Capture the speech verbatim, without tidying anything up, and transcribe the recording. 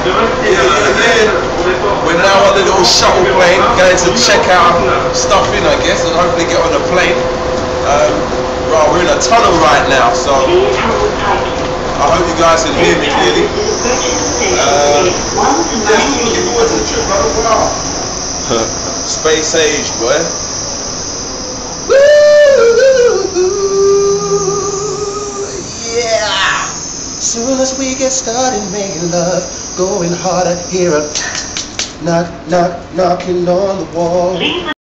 yeah, yeah. We're now on the little shuttle plane, going to check out stuff in, I guess, and hopefully get on the plane. Um, right, we're in a tunnel right now, so I hope you guys can hear me clearly. Uh, yeah, looking forward to the trip, brother. Wow. Space age, boy. Woo! Yeah! Soon as we get started making love, going harder, hear a knock, knock, knocking on the wall.